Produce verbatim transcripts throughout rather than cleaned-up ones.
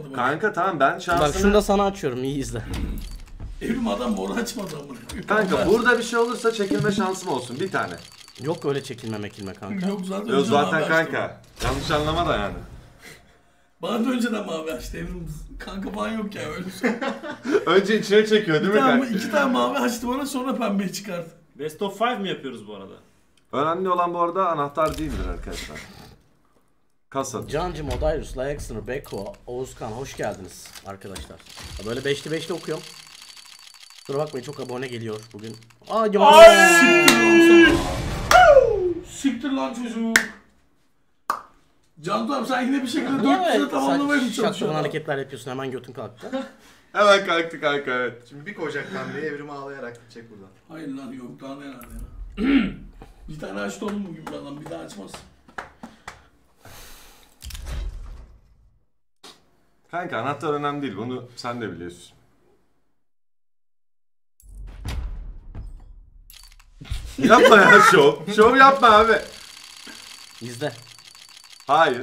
Bak. Kanka tamam ben şansını... Bak şunu da sana açıyorum, iyi izle. Evrim adam moru açmadı ama. Kanka burada bir şey olursa çekilme şansım olsun bir tane. Yok öyle çekilme mekilme kanka. Yok zaten. Yok zaten kanka. Yanlış anlama da yani. Bana da önceden mavi açtı Evrim. Kanka falan yok ya öyle şey. Önce içine çekiyor değil mi Tamam, kanka? iki tane mavi açtı bana sonra pembeyi çıkardı. Best of five mi yapıyoruz bu arada? Önemli olan bu arada anahtar değildir arkadaşlar. Kasa. Cancım, Odayrus, Layaksınır, Beko, Oğuzkan hoş geldiniz arkadaşlar. Böyle beşli beşli okuyorum. Kusura bakmayın çok abone geliyor bugün. Aa, Ay! Siktir lan Siktir lan çocuğum. Cantu abi sen yine bir şekilde dört yüze tamamlamaya mı çalışıyorsun? Şaklanan hareketler yapıyorsun, hemen götün kalktı. Hemen kalktı kanka, evet. Şimdi bir koyacak pembeyi Evrim'e ağlayarak gidecek buradan. Hayır lan yok daha neler ya. Bir tane açtı oğlum bugün bir adam, bir daha açmaz. Kanka anahtar önemli değil, bunu sen de biliyorsun. Yapma ya şov. Şov yapma abi. İzle. Hayır.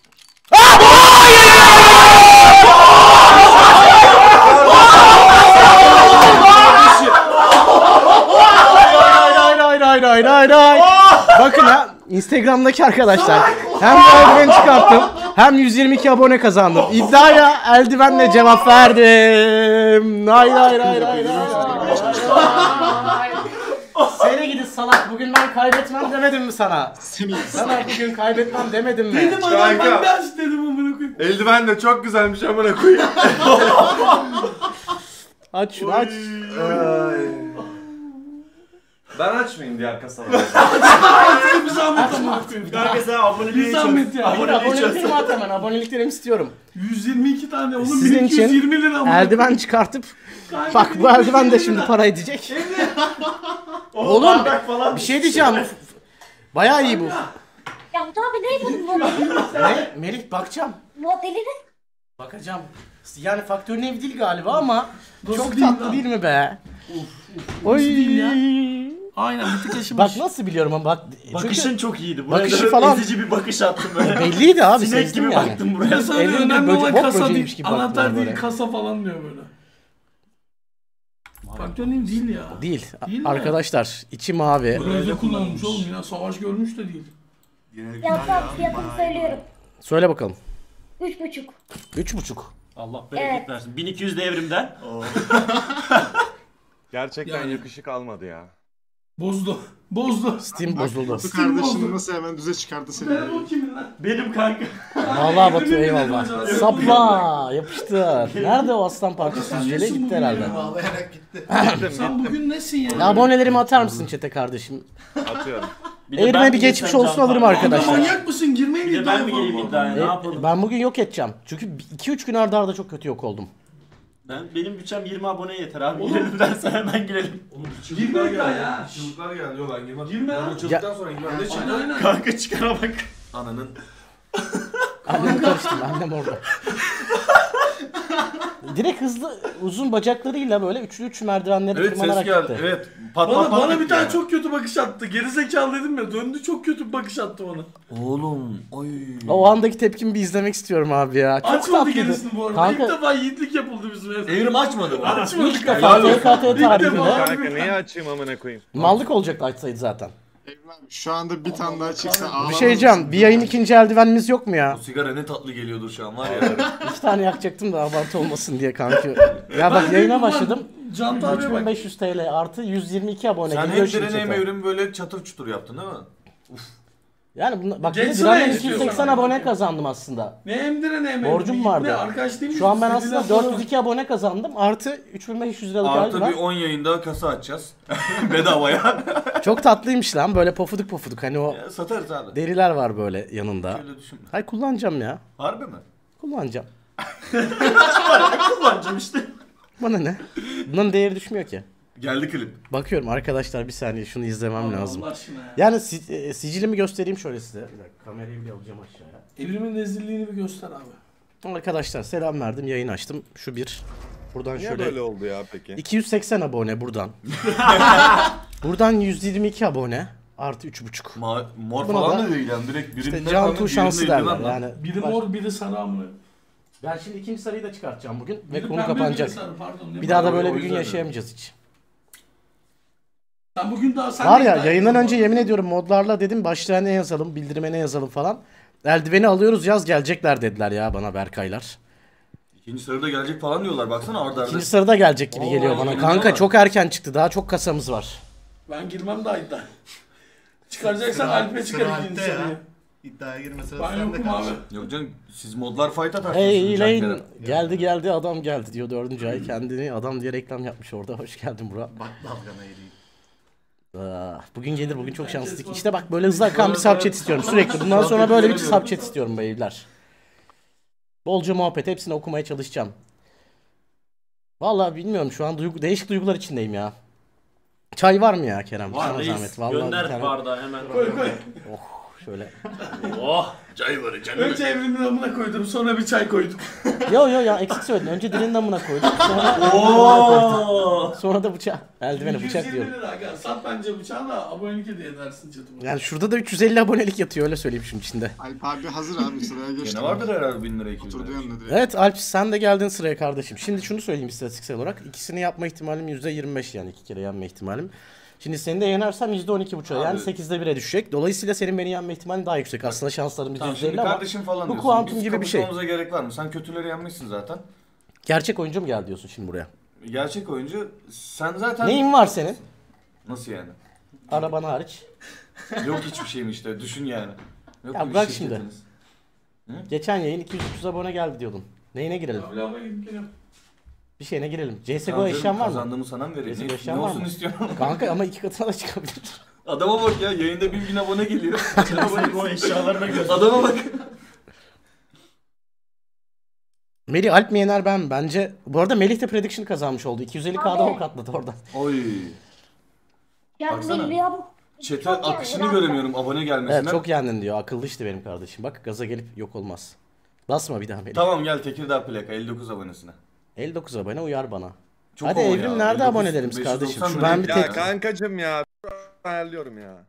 Hayır hayır hayır hayır hayır. Bakın ha, Instagram'daki arkadaşlar. Hem bu eldiveni çıkarttım, hem yüz yirmi iki abone kazandım. İddiaya eldivenle cevap verdim. Hayır hayır hayır hayır hayır. Seni gidi salak, bugün ben kaybetmem demedim mi sana? Sana bugün kaybetmem demedim mi? Dedim adam Kanka. ben de aç dedim amına koyayım. Eldiven de çok güzelmiş amına koyayım. Aç şunu aç. Ben açmayayım diğer kasaları. Bir zahmet amına koyayım. Kanka sen aboneliği Bir zahmet ya. Hayır, aboneliklerimi at hemen, aboneliklerimi istiyorum. yüz yirmi iki tane oğlum, Sizin bin iki yüz yirmi için lira amına eldiven çıkartıp Kanka, bak bu eldiven de şimdi para edecek. Oğlum bir şey diyeceğim. Bayağı iyi bu. Cantu abi ne bunun modeli? Ne? Melih bakacağım. Modeli ne? Bakacağım. Yani faktörün ev değil galiba ama Nasıl çok değil tatlı lan? değil mi be? Oy. Oy. değil ya? Aynen bir tık yaşamış. Bak nasıl biliyorum ama bak. Bakışın Çünkü çok iyiydi. Buraya bakışı da falan- ezici bir bakış attım böyle. belliydi abi, Sinek sezdim gibi yani. baktım buraya. Mesela Elinde önemli böce- olan bok kasa böceğiymiş değil, gibi baktım anahtar değil böyle. kasa falan diyor böyle. Faktörün değil ya. Değil. Değil mi? Arkadaşlar içi mavi. Böyle kullanılmış oğlum ya, savaş görmüş de değil. Cantu abi fiyatını söylüyorum. Söyle bakalım. Üç buçuk. Üç buçuk. Allah bereket Evet. versin. bin iki yüz de Evrim'den. Gerçekten Yani- yakışık almadı ya. Bozdu. Bozdu. Steam bozuldu. Bu kardeşini nasıl hemen düze çıkardı seni. Ben o kimin lan? Benim kanka. Vallahi Batu Evrim'in eyvallah. hocam. Sapla yapıştır. Nerede o aslan parçası? Sen Yücele nesin gitti bugün herhalde. ya? Ağlayarak gitti. Sen bugün nesin ya? Ya abonelerimi atar mısın chat'e kardeşim? Atıyorum. Bir de Eğrime ben bir mi geçmiş girsem olsun Can alırım Tan? arkadaşlar. Manyak mısın? Girmeyin Bir de iddiaya ben mi falan gireyim bu iddiaya? adamı. Ne yapalım? Ben bugün yok edeceğim. Çünkü iki üç gün arda arda çok kötü yok oldum. Ben, benim bütçem yirmi aboneye yeter abi. Girelim dersen hemen girelim. Girme iddiaya ya. Çığlıklar geldi yolan girmem. Girme Ben lan. o çığlıktan sonra girmem. Ne Aynen çığlığı? aynen. Kanka çıkara bak. Ananın. Annem karıştırdı, annem orada. Direkt hızlı uzun bacaklarıyla böyle üçlü üç merdivenleri Evet ses tırmanarak geldi. gitti. Evet. Pat Bana, pat pat bana bir gitti tane ya. çok kötü bakış attı. Gerizekalı dedim ya. Döndü çok kötü bir bakış attı bana. Oğlum. Oy. O andaki tepkimi bir izlemek istiyorum abi ya. Çok Açmadı tatlıydı. gerisini bu arada. Kanka- İlk defa yiğitlik yapıldı bizim evde. Evrim açmadı mı? Açmadı İlk kanka. defa T K T İlk defa. tarihinde Kanka neyi açayım amına koyayım? mallık olacaktı açsaydı zaten. Evrim abi şu anda bir tane daha çıksa ağlamaz Bir şey diyeceğim, bir yayın ikinci eldivenimiz yok mu ya? Bu sigara ne tatlı geliyordur şu an var ya. İki tane yakacaktım da abartı olmasın diye kanka. Ya bak yayına başladım. Can tabiye üç bin bak. beş yüz T L artı yüz yirmi iki abone Sen geliyor hem şimdi direne hem chat'e. Evrim böyle çatır çutur yaptın değil mi? Yani bunla, bak bir Geçsene Diren'den istiyorsan. iki yüz seksen abone kazandım aslında. Ne emdire ne emdire. Borcum vardı. Arkadaş değil mi? Şu an ben Dediler aslında sonra- dört yüz iki abone kazandım. Artı üç bin beş yüz liralık Artı eldiven. bir on yayında kasa açacağız. Bedavaya. Çok tatlıymış lan, böyle pofuduk pofuduk, hani o Ya, satarız abi. deriler var böyle yanında. Öyle düşünme. Hayır, kullanacağım ya. Harbi mi? Kullanacağım. Kullanacağım işte. Bana ne? Bunun değeri düşmüyor ki. Geldi klip. Bakıyorum arkadaşlar, bir saniye şunu izlemem Allah lazım. Allah aşkına ya. Yani si- e, sicilimi göstereyim şöyle size. Bir dakika, kamerayı bile alacağım aşağıya. Evrimin rezilliğini bir göster abi. Arkadaşlar selam verdim, yayın açtım. Şu bir. Buradan Niye şöyle böyle oldu ya peki? iki yüz seksen abone buradan. Buradan yüz yirmi iki abone. Artı üç buçuk. Ma mor Buna falan da- da değil yani direkt birinde İşte Cantu şansı derler yani. Biri Baş- mor biri sarı amına. Ben şimdi ikinci sarıyı da çıkartacağım bugün ve Biri konu pembe, biri kapanacak. sarı, pardon, ne Bir daha da var? böyle O bir gün yüzden yaşayamayacağız hiç. Sen bugün daha sen Var de ya iddia yayından ettin önce bu yemin arada. ediyorum modlarla dedim başlığa ne yazalım, bildirime ne yazalım falan. Eldiveni alıyoruz yaz gelecekler dediler ya bana Berkaylar. İkinci sırada gelecek falan diyorlar. Baksana arda arda. İkinci sırada gelecek gibi Oo, geliyor bana. yemin Kanka ediyorum. çok erken çıktı. Daha çok kasamız var. Ben girmem daha iddia. Çıkaracaksan Sıra- Alp'e sıra çıkar Alp'te ikinci ya. sarıyı. İddiaya girme sırası Ben sende yokum kardeşim. abi. Yok canım siz modlar fight atarsınız. Hey Can Lane Kerem. geldi geldi adam geldi diyor dördüncü ay kendini adam diye reklam yapmış orada. Hoş geldin Burak. Bak dalgana eğileyim. Aa, bugün gelir bugün çok şanslıydık. İşte bak böyle hızlı akan bir subchat istiyorum sürekli. Bundan sonra böyle bir subchat istiyorum beyler. Bolca muhabbet hepsini okumaya çalışacağım. Vallahi bilmiyorum şu an duygu, değişik duygular içindeyim ya. Çay var mı ya Kerem? Var Sana reis. zahmet. Vallahi bir Gönder tane- bardağı hemen. Koy koy. Şöyle. Oh. Çay var canım. Önce evrimin amına koydum, sonra bir çay koyduk. Yo yo ya eksik söyledin. Önce dilin damına koyduk. Sonra, Oo. sonra da bıçak. Eldivene bıçak yüz yirmi diyorum. lira aga. Sat bence bıçağı da abonelik hediye edersin chatıma. Yani şurada da üç yüz elli abonelik yatıyor öyle söyleyeyim şunun içinde. Alp abi hazır abi sıraya geçti. Gene vardır herhalde bin lira iki bin Oturdu lira. yanına direkt. Evet Alp sen de geldin sıraya kardeşim. Şimdi şunu söyleyeyim istatistiksel olarak. İkisini yapma ihtimalim yüzde yirmi beş yani iki kere yenme ihtimalim. Şimdi seni de yenersem yüzde on iki buçuk yani Abi- sekizde bire düşecek. Dolayısıyla senin beni yenme ihtimalin daha yüksek. Aslında şanslarımız Tamam yüzde şimdi elli ama kardeşim falan bu diyorsun. kuantum Biz gibi bir şey. kapışmamıza gerek var mı? Sen kötüleri yenmişsin zaten. gerçek oyuncu mu geldi diyorsun şimdi buraya? Gerçek oyuncu sen zaten... Neyin var senin? Nasıl yani? Araban hariç. Yok hiçbir şeyim işte düşün yani. Yok Ya bir bırak şirketiniz. Geçen yayın iki yüz üç yüz abone geldi diyordun. Neyine girelim? Abi lava gidip geliyorum. Bir şeyine girelim. C S G O Tamam eşyan canım, var mı? Kazandığımı sana mı vereyim? Neyse, Ne, eşyan ne var olsun mı? istiyorsun? Kanka ama iki katına da çıkabilir. Adama bak ya yayında bin bin abone geliyor. O eşyalarına göz. Adama bak. Melih Alp mi yener ben mi? Bence bu arada Melih de prediction kazanmış oldu. iki yüz elli K'da Abi. ok atladı oradan. Oy. Ya Baksana. Melih abi. Çete Çok iyi, akışını biraz- göremiyorum abone gelmesine. Evet çok yendin diyor. Akıllı işte benim kardeşim. Bak gaza gelip yok olmaz. Basma bir daha Melih. Tamam gel Tekirdağ plaka elli dokuz abonesine. elli dokuz abone uyar bana. Çok Hadi o Evrim ya, nerede elli dokuz, abonelerimiz beş yüz kardeşim? doksan Şu ben böyle bir ya. tek- Ya kankacım ya. Ayarlıyorum ya.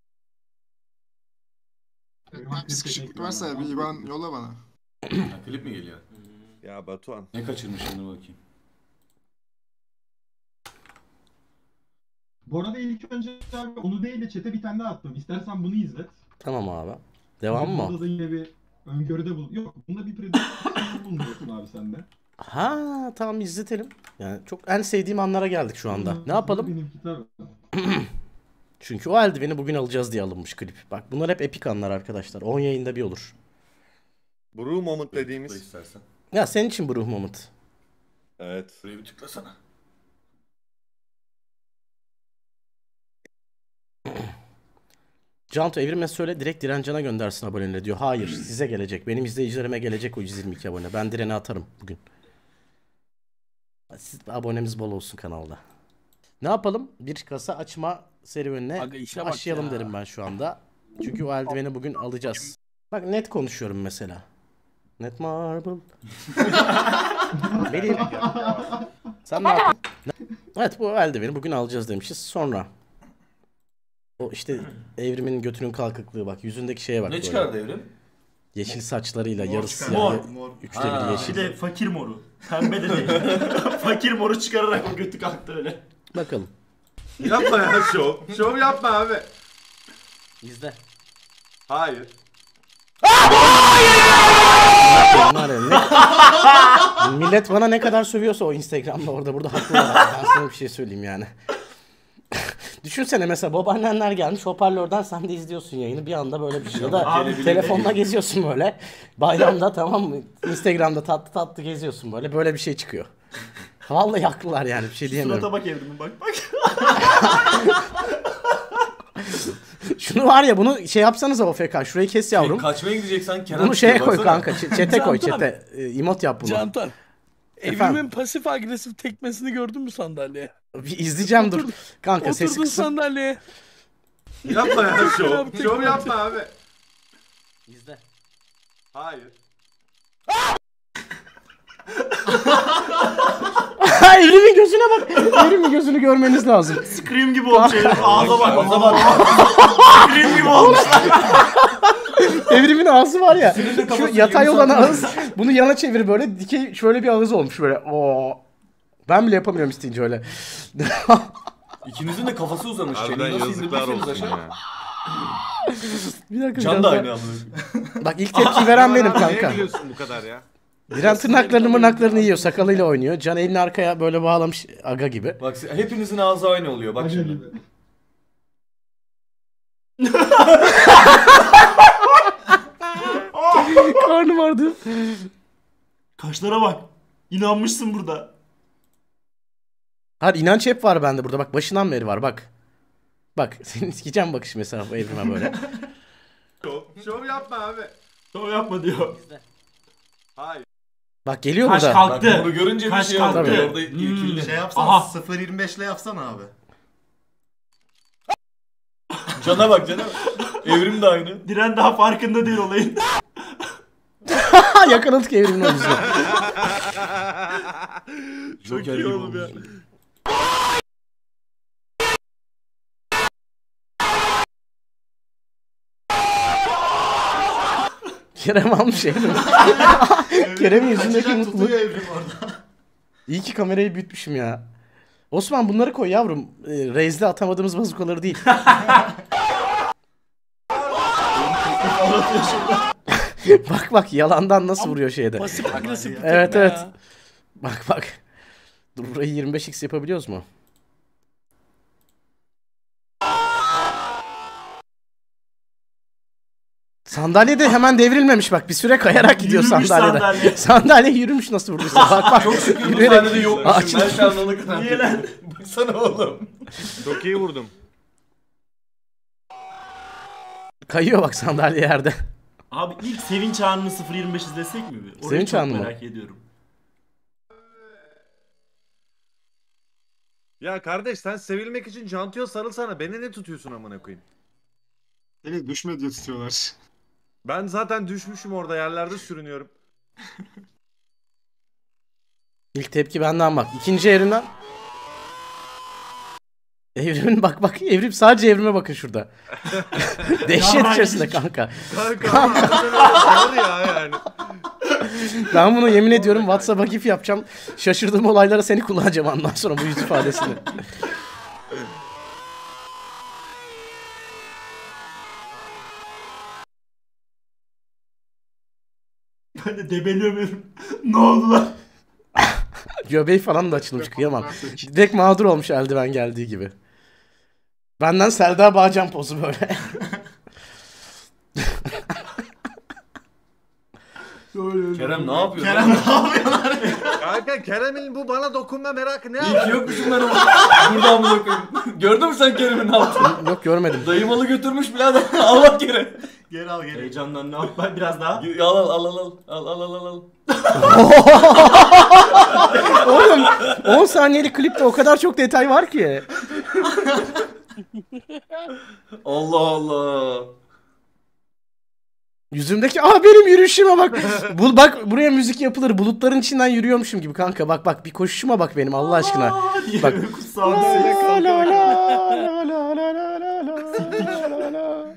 Abi sıkışıklık varsa bir İban yolla bana. Ha, klip mi geliyor? Ya Batuhan. Ne kaçırmışım dur bakayım. Bu arada ilk önce abi onu değil de chat'e bir tane daha attım. İstersen bunu izlet. Tamam abi. Devam mı? Burada da yine bir öngörüde bul. Yok, bunda bir prediction bulunuyorsun abi sende. Ha tamam izletelim. Yani çok en sevdiğim anlara geldik şu anda. Ne yapalım? Benimki tabii. Çünkü o eldiveni bugün alacağız diye alınmış klip. Bak bunlar hep epik anlar arkadaşlar. on yayında bir olur. Brew moment Tıkla dediğimiz. istersen. Ya senin için bu ruh moment. Evet. Şuraya bir tıklasana. Canto Evrim'e söyle direkt Direncan'a göndersin aboneliğini diyor. Hayır size gelecek. Benim izleyicilerime gelecek o yüz yirmi iki abone. Ben Diren'e atarım bugün. Siz, abonemiz bol olsun kanalda. Ne yapalım? Bir kasa açma serüvenine Aga işe bak başlayalım ya. derim ben şu anda. Çünkü o eldiveni bugün alacağız. Bak net konuşuyorum mesela. Net marble. Benim. Sen ne yaptın? Evet bu eldiveni bugün alacağız demişiz. Sonra. O işte Evrim'in götünün kalkıklığı bak. Yüzündeki şeye bak. Ne böyle. çıkardı Evrim? Yeşil saçlarıyla Mor yarısı çıkardı. siyah. Mor. Mor. Üçte Ha. biri yeşil. Bir de fakir moru. Pembe de değil. Fakir moru çıkararak o götü kalktı öyle. Bakalım. Yapma ya şov. Şov yapma abi. İzle. Hayır. Bunlar ya, ne- Millet bana ne kadar sövüyorsa o Instagram'da orada burada haklılar. Ben sana bir şey söyleyeyim yani. Düşünsene mesela babaannenler gelmiş hoparlörden sen de izliyorsun yayını bir anda böyle bir şey. Ya da Abi, telefonla geziyorsun böyle. Bayramda tamam mı? Instagram'da tatlı tatlı geziyorsun böyle. Böyle bir şey çıkıyor. Vallahi haklılar yani bir şey diyemiyorum. Surata bak Evrim'in bak bak. Şunu var ya bunu şey yapsanıza O F K. Şurayı kes yavrum. Kaçmaya gideceksen Kenan Bunu şeye çıkıyor, koy baksana. kanka. ç- Çete koy Cantan. çete. E, emot yap bunu. Cantan. Efendim? Evrimin pasif agresif tekmesini gördün mü sandalyeye? Bir izleyeceğim dur. Oturdun- Kanka sesi Oturdun kısın. sandalyeye. Yapma ya şov. Abi, tek Şov parça. yapma abi. İzle. Hayır. Evrimin gözüne bak. Evrimin gözünü görmeniz lazım. Scream gibi olmuş Evrim. Ağza bak. Ağza bak. Scream gibi olmuş. Evrimin ağzı var ya. İkisinin de Şu kafası yatay yirmi olan santim. ağız. Bunu yana çevir böyle. Dikey şöyle bir ağız olmuş böyle. Oo. Ben bile yapamıyorum isteyince öyle. İkinizin de kafası uzamış. Harbiden Çeneyi nasıl yazıklar indirdiyseniz olsun aşağı. ya. Bir dakika. Can biraz da daha- aynı anlamda. Bak ilk tepki veren benim Abi, kanka. Neye gülüyorsun bu kadar ya? Diren tırnaklarını mırnaklarını yiyor. Sakalıyla oynuyor. Can elini arkaya böyle bağlamış aga gibi. Bak hepinizin ağzı aynı oluyor. Bak Aga şimdi. gibi. Karnım vardı. Kaşlara bak. İnanmışsın burada. Hayır inanç hep var bende burada. Bak başından beri var bak. Bak senin sikeceğim bakış mesela bu evrime böyle. Şov, şov yapma abi. Şov yapma diyor. Hayır. Bak geliyor Kaş burada. Bak kalktı. bunu görünce bir Kaş şey oldu. kalktı. Orada Hmm. irkildi. Şey yapsana Aha. sıfır yirmi beş ile yapsana abi. Cana bak cana bak. Evrim de aynı. Diren daha farkında değil olayın. Ha yakaladık evrimin omzuna. Çok iyi oğlum ya. Kerem almış evrimi. Kerem'in yüzündeki Kaçacak mutluluk. tutuyor Evrim orada. İyi ki kamerayı büyütmüşüm ya. Osman bunları koy yavrum. E, Reis'de atamadığımız bazukaları değil. Bak bak yalandan nasıl vuruyor şeyde. Pasif agresif. Evet tekme evet. ya. Bak bak. Dur burayı yirmi beş x yapabiliyoruz mu? Sandalye de hemen devrilmemiş bak. Bir süre kayarak gidiyor Yürümüş sandalyede. sandalye. Sandalye yürümüş nasıl vurduysa. Bak bak. Çok şükür bu Yürüyerek- sahnede yokmuşum. Açıldı. Ben şu an ona kadar. Niye lan? Baksana oğlum. Çok iyi vurdum. Kayıyor bak sandalye yerde. Abi ilk Sevinç Anı'nı sıfır yirmi beş izlesek mi bir? Orayı Sevinç çok Anı mı? merak ediyorum. Ya kardeş sen sevilmek için Cantu'ya sarılsana. Beni ne tutuyorsun amına koyayım? Seni düşme diye tutuyorlar. Ben zaten düşmüşüm orada yerlerde sürünüyorum. İlk tepki benden bak. İkinci evrimden. Evrimin bak bak evrim sadece evrime bakın şurada. Dehşet içerisinde kanka. Kanka ama harbiden öyle zor ya yani. Ben bunu yemin ediyorum WhatsApp'a gif yapacağım. Şaşırdığım olaylara seni kullanacağım ondan sonra bu yüz ifadesini. Ben de debeliyorum. Ne oldu lan? Göbeği falan da açılmış kıyamam. Direkt mağdur olmuş eldiven geldiği gibi. Benden Selda Bağcan pozu böyle. Kerem ne yapıyor? Kerem ne yapıyorlar? Kanka Kerem'in bu bana dokunma merakı ne İyi ya? ki yokmuşum ben ama. Buradan bunu koyayım. Gördün mü sen Kerem'in ne yaptığını? Yok görmedim. Dayımalı götürmüş birader. Allah geri. Geri al geri. Heyecandan ne yap? Ben biraz daha. Al al al al al al al al al al. Oğlum on saniyelik klipte o kadar çok detay var ki. Allah Allah. Yüzümdeki aa benim yürüyüşüme bak. Bul bak buraya müzik yapılır. Bulutların içinden yürüyormuşum gibi kanka. Bak bak bir koşuşuma bak benim Allah aşkına. Aa diye Bak. böyle kutsal bir La sevgi. la la la la la la la la la.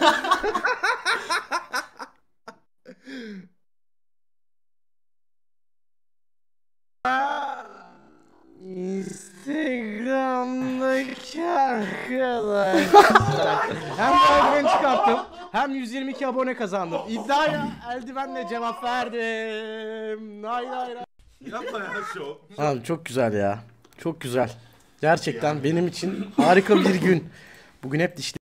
Instagram'daki arkadaşlar. Hem eldiven çıkarttım hem yüz yirmi iki abone kazandım. İddiaya eldivenle cevap verdim. Hayır hayır. Yapma ya şov. Abi çok güzel ya. Çok güzel. Gerçekten benim için harika bir gün. Bugün hep dişli